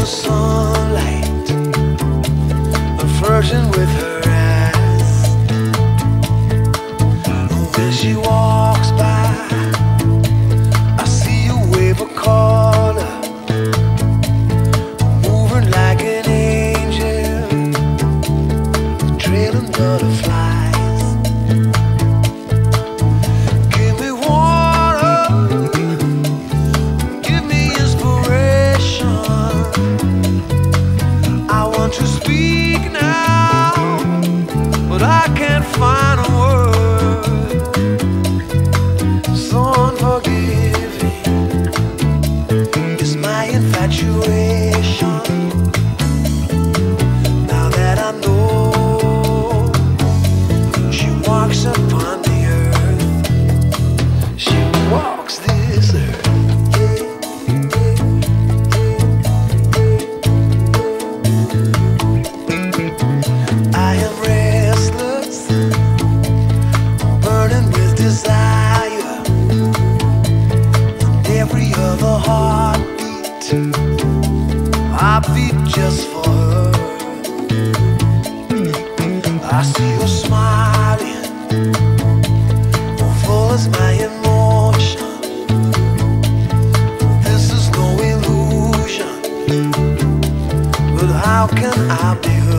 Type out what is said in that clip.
sunlight, a flirting with her eyes. When she walks by, I see you wave a corner, moving like an angel, trailing butterflies. Give me water, give me inspiration. I want to speak now, but I can't find a word. So unforgiving is my infatuation. Now that I know she walks upon the earth, she walks this earth. I am restless, burning with desire, and every other heartbeat I beat just for her. I see her smiling, full as my emotion. This is no illusion, but how can I be